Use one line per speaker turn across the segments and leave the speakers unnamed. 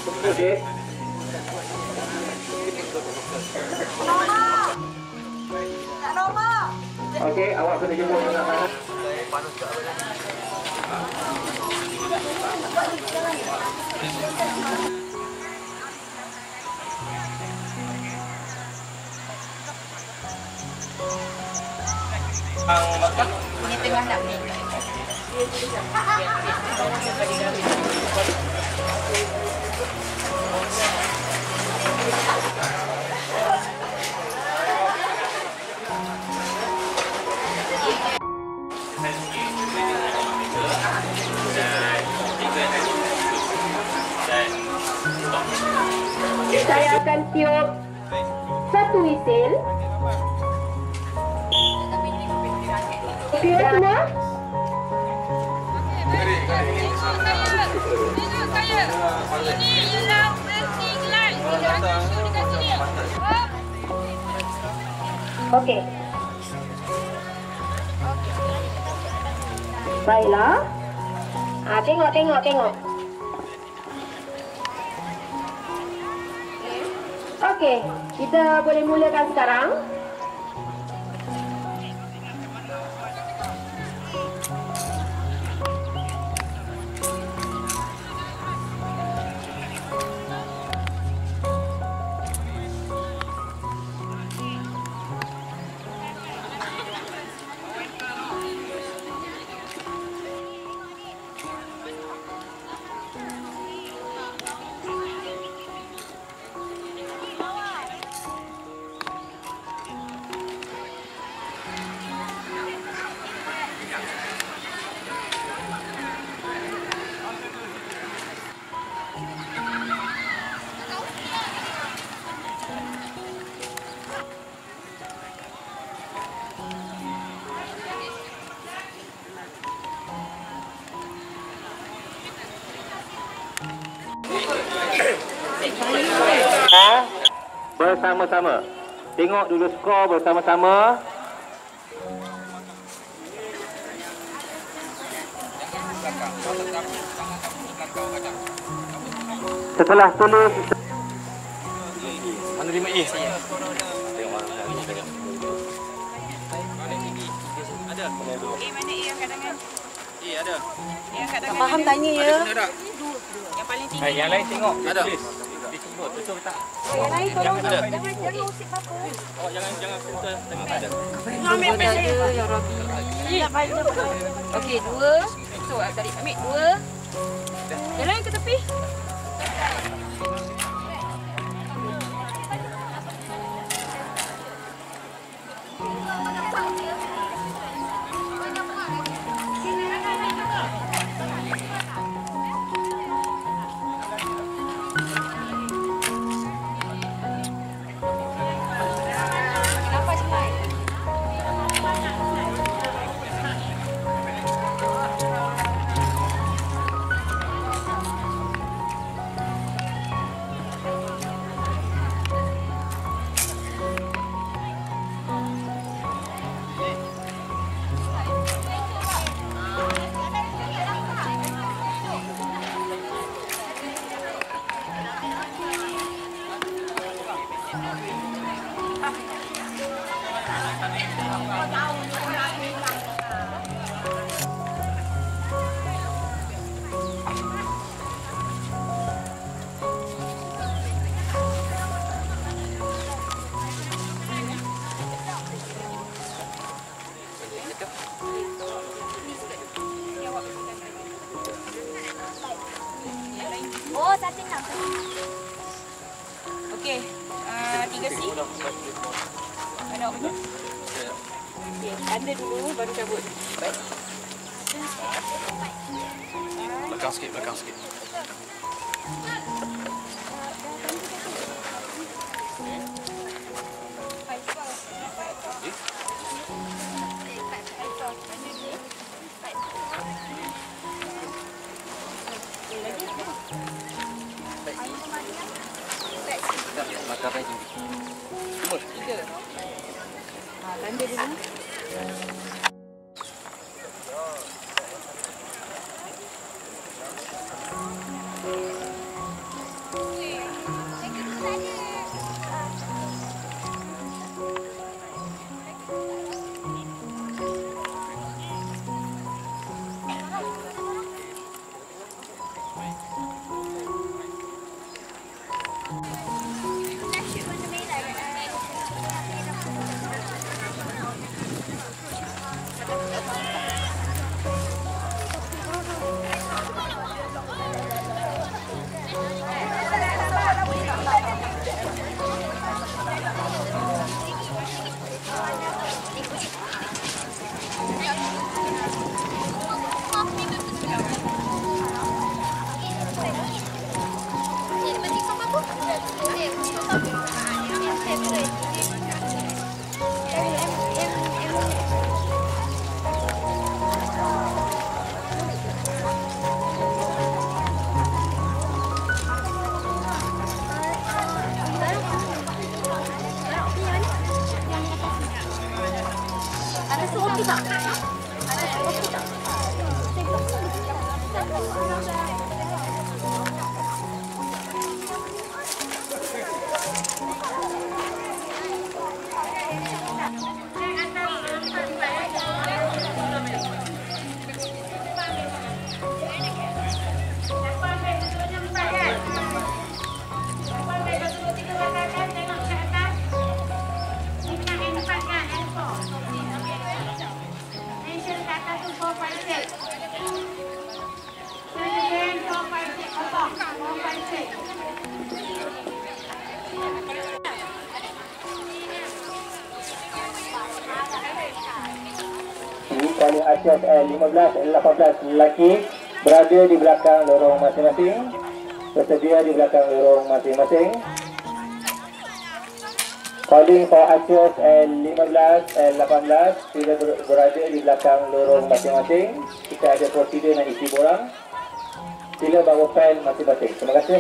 Okey. Okey, awak kena jemput anak-anak.
Ini tengah nak ni.
Saya akan tiup satu whistle. Tiup semua.
Ini ialah berhenti gelar. Dekat sini.
Okey. Baiklah. Tengok. Okey, kita boleh mulakan sekarang.
Bersama-sama. Tengok dulu skor bersama-sama. Setelah tulis
Mana 5A saya? Tengok mana tengok. Ada.
Mana A yang kat tangan?
Ada.
Yang kat tangan.
Faham tanya ya.
Yang paling tinggi.
Yang lain tengok. Ada. Disebut betul tak?
Yang lain tolong
Ada.
jangan usik apa.
Oh jangan filter tengok ada.
Ambil pen saya.
Ya Rabbi.
Okey, 2. So, tarik ambil 2. Yang lain ke tepi.
Oh, satu nak.
Okey. 3C. Mana awak punya? Okey, tanda dulu baru cabut. Baik.
Belakang sikit. Makan baju. Cuma 3.
Tanda dulu.
Kali Asyaf L15, L18 lelaki berada di belakang lorong masing-masing, bersedia di belakang lorong masing-masing. Calling for Asyaf L15, L18 sudah berada di belakang lorong masing-masing. Kita ada prosedur nak isi borang. Sila bawa pen masing-masing. Terima kasih.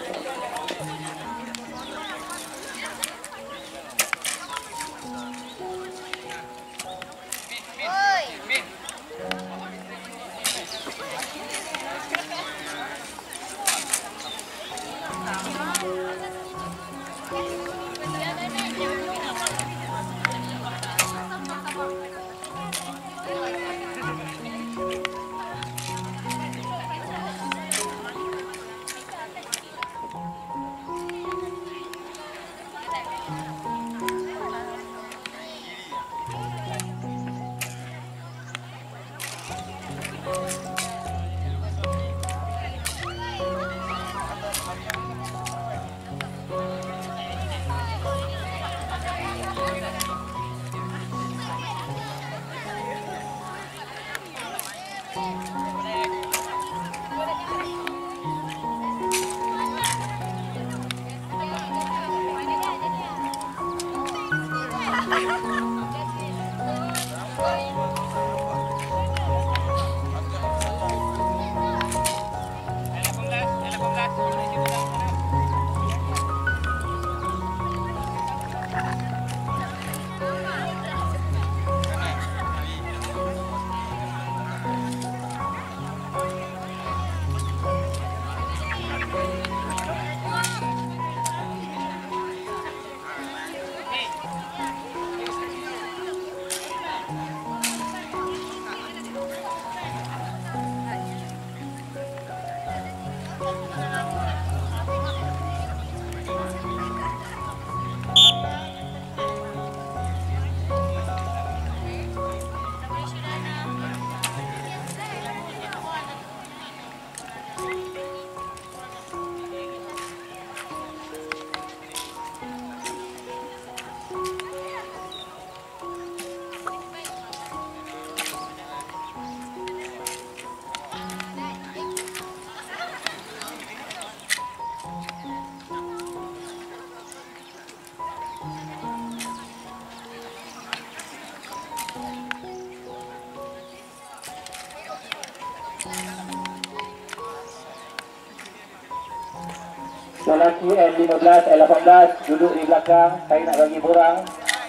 Lelaki L15, L18 duduk di belakang. Saya nak bagi borang.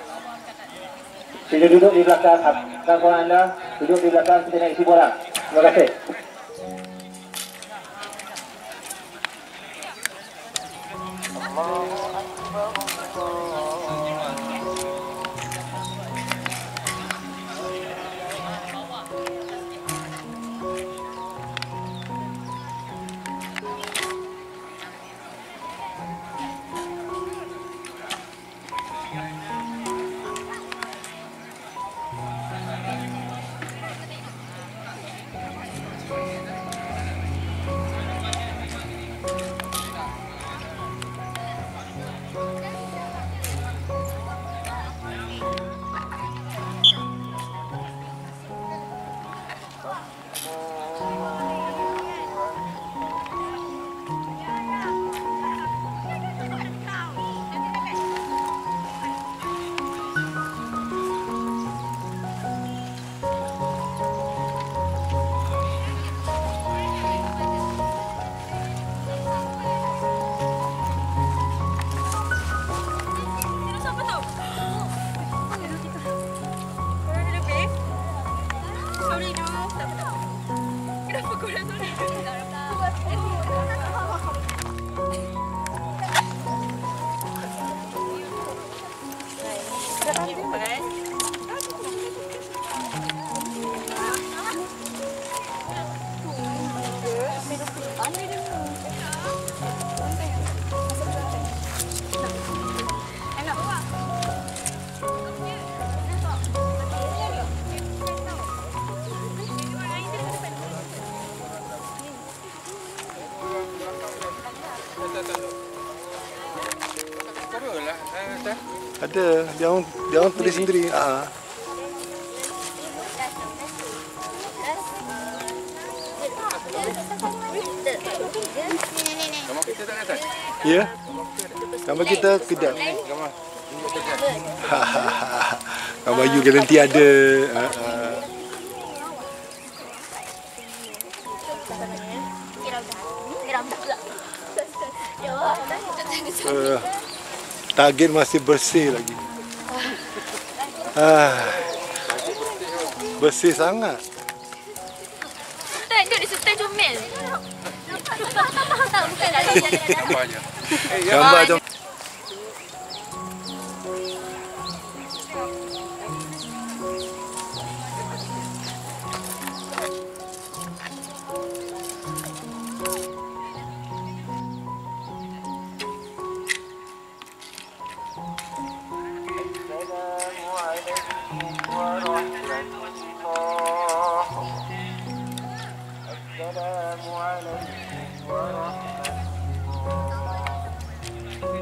Sila duduk di belakang. Kawan anda duduk di belakang. Kita nak isi borang. Terima kasih.
Kenapa korang tulis?
Ada, dia orang tulis sendiri.
Gambar kita tak atas.
Ya. Gambar kita kedap.
Gambar.
Gambar you garanti ada. Target masih bersih lagi. Bersih sangat.
Tengok dia setel comel. Tak, bukan dah.
Gambar je.
Gambar tu.
Assalamualaikum warahmatullahi wabarakatuh.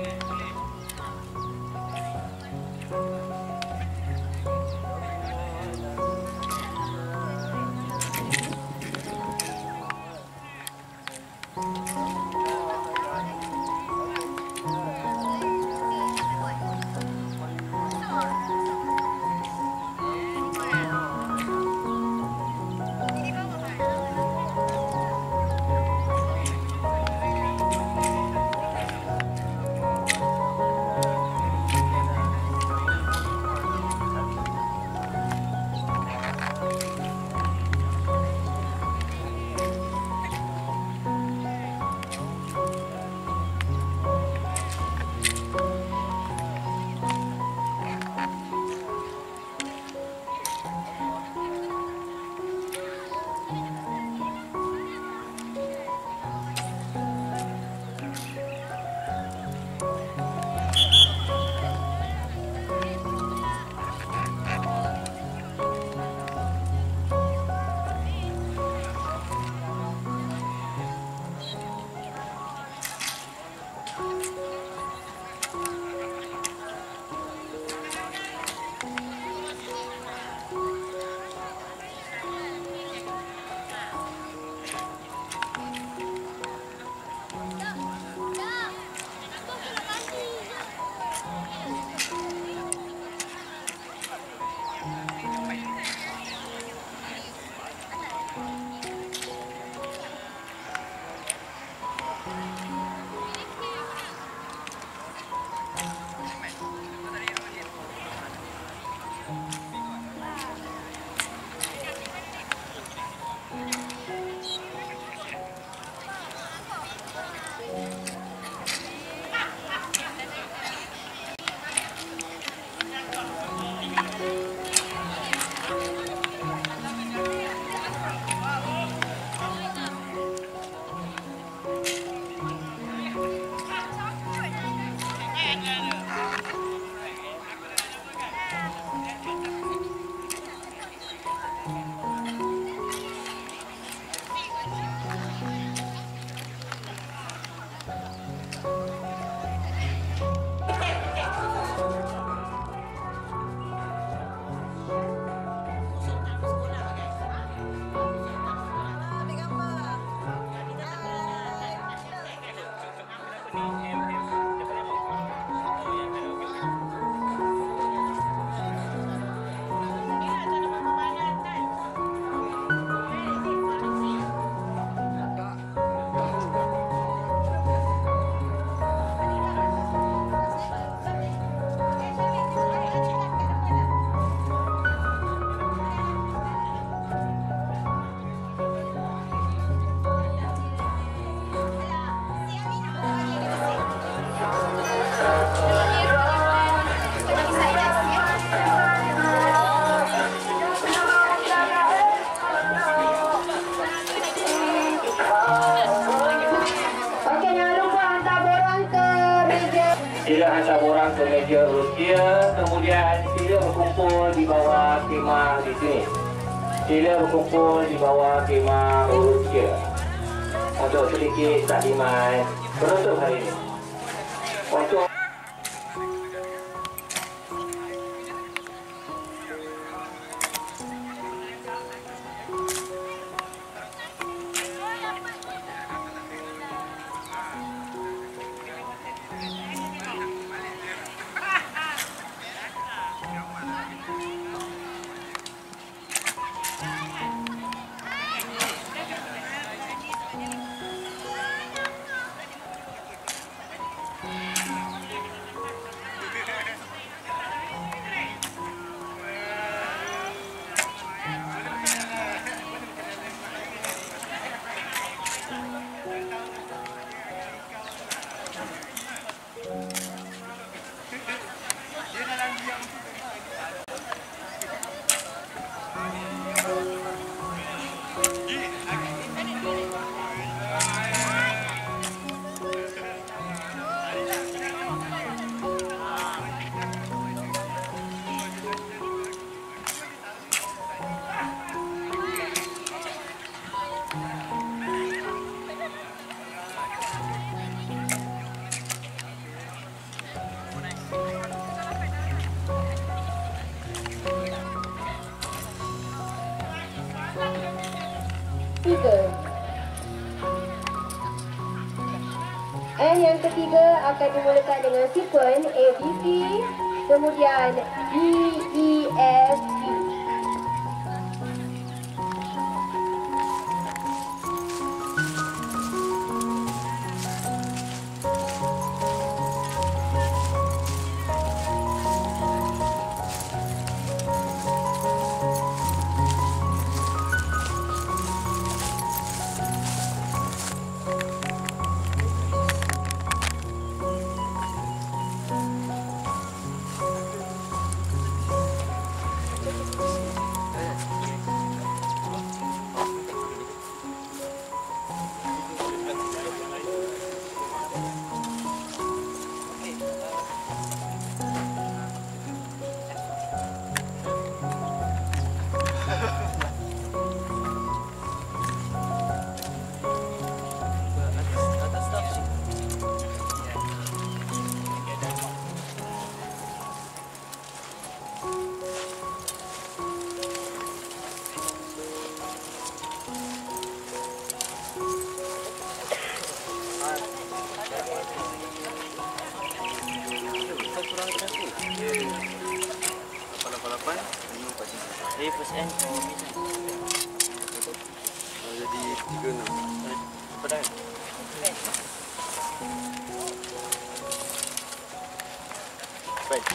datang ke meja Rusia, kemudian sila berkumpul di bawah kemah di sini. Sila berkumpul di bawah kemah Rusia untuk sedikit taklimat penutup hari ini. Untuk
And yang ketiga akan dimulakan dengan sekuen ABC, kemudian D, E, F, G.
Jadi 36.
Pedang. Baik.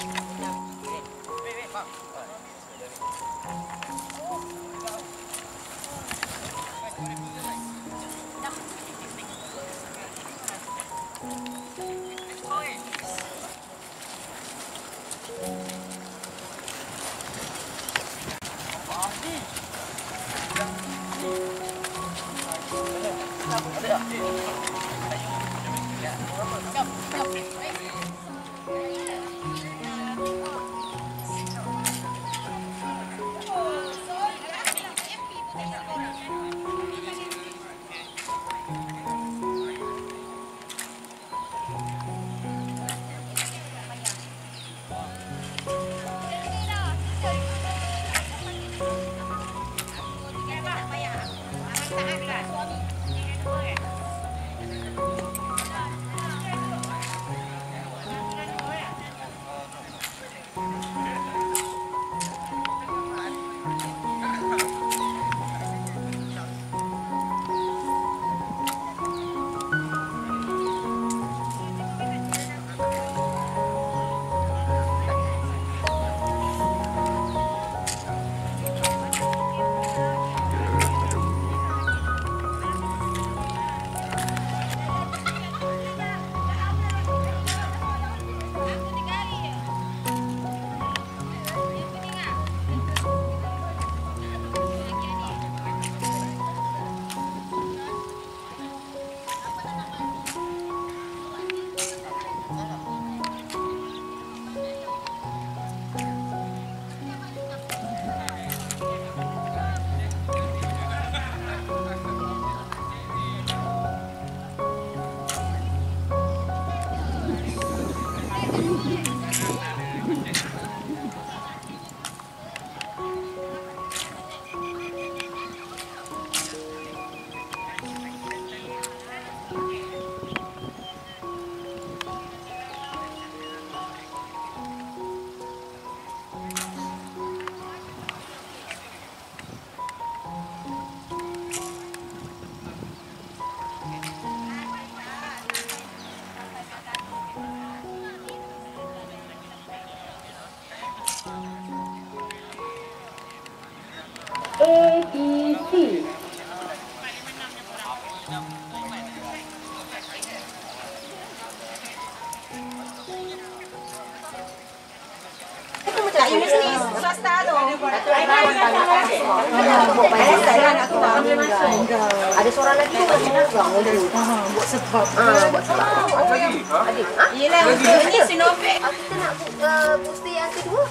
Ada seorang lagi tu macam dagang. Buat sebab. Buat sebab. Ada.
Yelah, untuk ni Sinovac.
Kita nak booster yang kedua.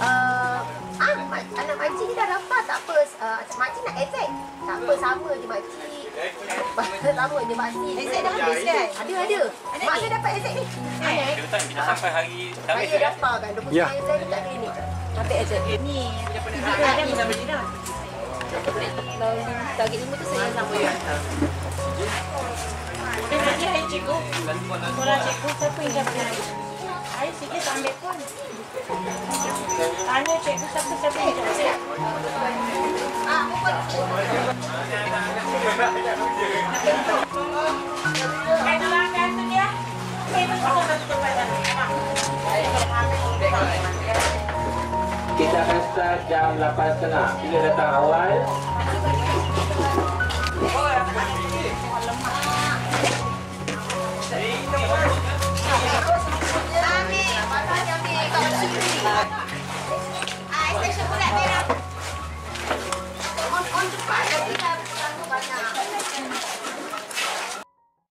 Anak makcik ni dah daftar tak apa. Makcik nak AZ. Tak apa, sama je makcik. Sama je makcik.
AZ dah habis kan?
Ada. Mak saya dapat AZ ni.
Kita sampai hari
Saya daftar kan. 29 AZ dekat klinik. Sampai AZ.
Ni.
Ada pun sama dia dah. Target 5 tu saya sama ya.
Nanti hai cikgu. Sekolah cikgu siapa yang dapat? Hai sikit ambil pun. Tanya cikgu siapa yang dapat? Katakan tu dia.
Kita akan start jam 8.30. Sila datang awal.